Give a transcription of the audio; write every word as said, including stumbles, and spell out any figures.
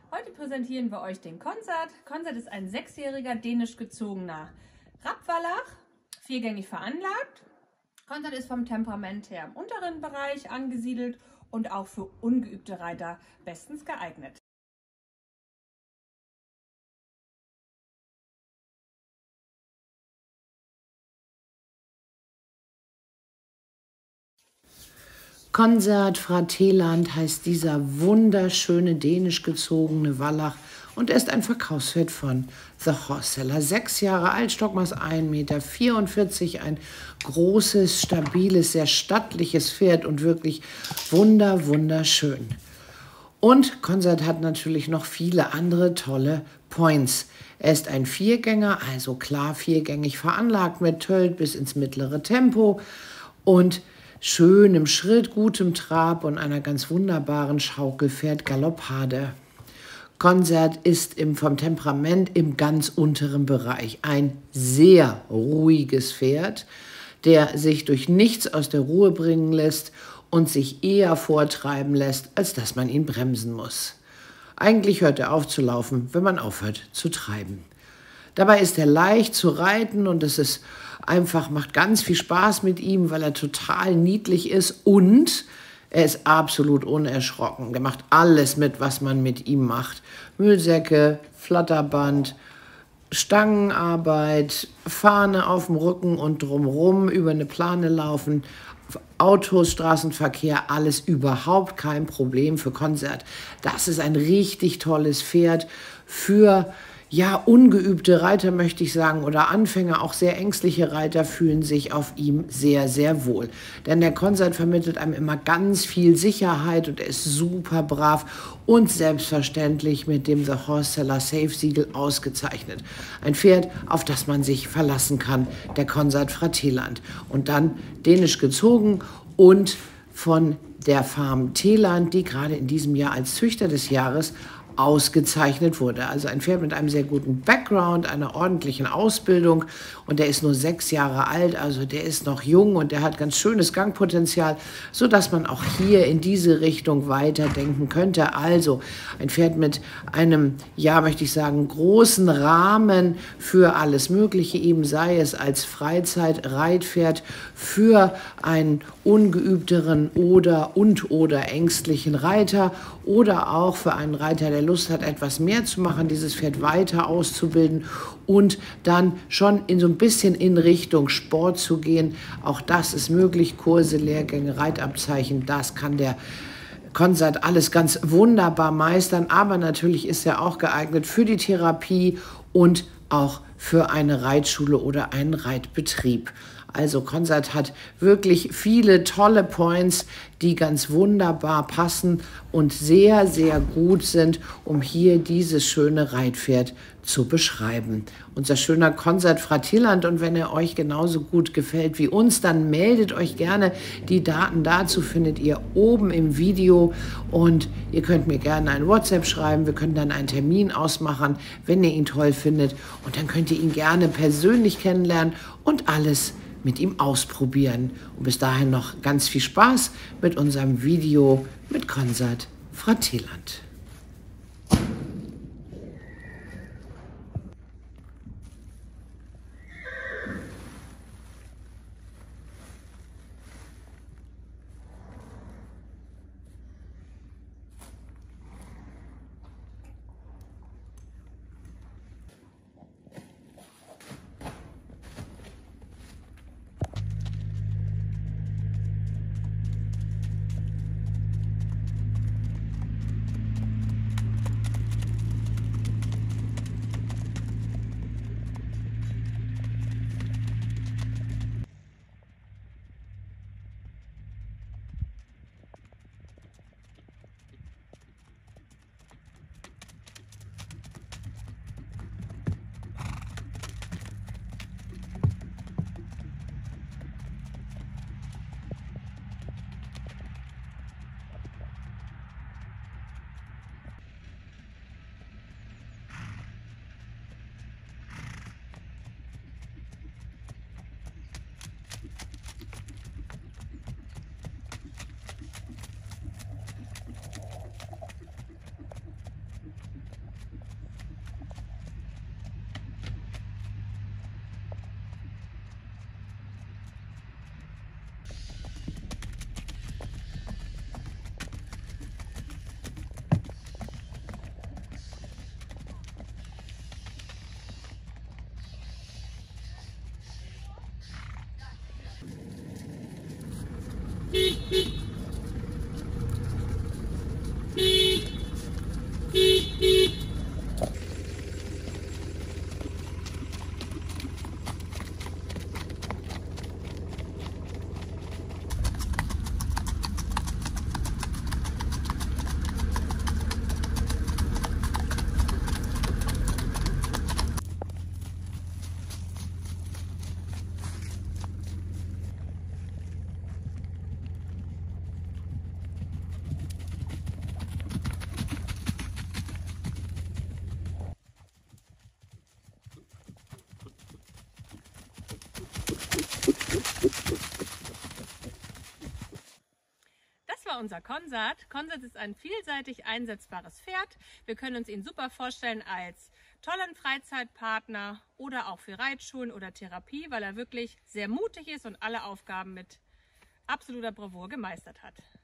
Heute präsentieren wir euch den Konsert. Konsert ist ein sechsjähriger dänisch gezogener Rappwallach, viergängig veranlagt. Konsert ist vom Temperament her im unteren Bereich angesiedelt und auch für ungeübte Reiter bestens geeignet. Konsert Frateland heißt dieser wunderschöne dänisch gezogene Wallach und er ist ein Verkaufspferd von The Horseseller. Sechs Jahre alt, Stockmaß ein Meter vierundvierzig, ein großes, stabiles, sehr stattliches Pferd und wirklich wunder, wunderschön. Und Konsert hat natürlich noch viele andere tolle Points. Er ist ein Viergänger, also klar viergängig veranlagt mit Tölt bis ins mittlere Tempo und schönem Schritt, gutem Trab und einer ganz wunderbaren Schaukelpferd-Galoppade. Konsert ist im, vom Temperament im ganz unteren Bereich ein sehr ruhiges Pferd, der sich durch nichts aus der Ruhe bringen lässt und sich eher vortreiben lässt, als dass man ihn bremsen muss. Eigentlich hört er auf zu laufen, wenn man aufhört zu treiben. Dabei ist er leicht zu reiten und es ist einfach, macht ganz viel Spaß mit ihm, weil er total niedlich ist und er ist absolut unerschrocken. Der macht alles mit, was man mit ihm macht. Müllsäcke, Flatterband, Stangenarbeit, Fahne auf dem Rücken und drumherum über eine Plane laufen. Autos, Straßenverkehr, alles überhaupt kein Problem für Konsert. Das ist ein richtig tolles Pferd für ja, ungeübte Reiter, möchte ich sagen, oder Anfänger, auch sehr ängstliche Reiter fühlen sich auf ihm sehr, sehr wohl. Denn der Konsert vermittelt einem immer ganz viel Sicherheit und er ist super brav und selbstverständlich mit dem The Horseseller Safe-Siegel ausgezeichnet. Ein Pferd, auf das man sich verlassen kann, der Konsert Frateland. Und dann dänisch gezogen und von der Farm Teland, die gerade in diesem Jahr als Züchter des Jahres ausgezeichnet wurde. Also ein Pferd mit einem sehr guten Background, einer ordentlichen Ausbildung und der ist nur sechs Jahre alt, also der ist noch jung und der hat ganz schönes Gangpotenzial, sodass man auch hier in diese Richtung weiterdenken könnte. Also ein Pferd mit einem, ja möchte ich sagen, großen Rahmen für alles Mögliche, eben sei es als Freizeit-Reitpferd für einen ungeübteren oder und oder ängstlichen Reiter oder auch für einen Reiter, der Lust hat, etwas mehr zu machen, dieses Pferd weiter auszubilden und dann schon in so ein bisschen in Richtung Sport zu gehen. Auch das ist möglich. Kurse, Lehrgänge, Reitabzeichen, das kann der Konsert alles ganz wunderbar meistern. Aber natürlich ist er auch geeignet für die Therapie und auch für eine Reitschule oder einen Reitbetrieb. Also Konsert hat wirklich viele tolle Points, die ganz wunderbar passen und sehr, sehr gut sind, um hier dieses schöne Reitpferd zu beschreiben. Unser schöner Konsert Frateland, und wenn er euch genauso gut gefällt wie uns, dann meldet euch gerne. Die Daten dazu findet ihr oben im Video und ihr könnt mir gerne ein WhatsApp schreiben. Wir können dann einen Termin ausmachen, wenn ihr ihn toll findet und dann könnt ihr ihn gerne persönlich kennenlernen und alles mit ihm ausprobieren. Und bis dahin noch ganz viel Spaß mit unserem Video mit Konsert Frateland. Das war unser Konsat. Konsat ist ein vielseitig einsetzbares Pferd. Wir können uns ihn super vorstellen als tollen Freizeitpartner oder auch für Reitschulen oder Therapie, weil er wirklich sehr mutig ist und alle Aufgaben mit absoluter Bravour gemeistert hat.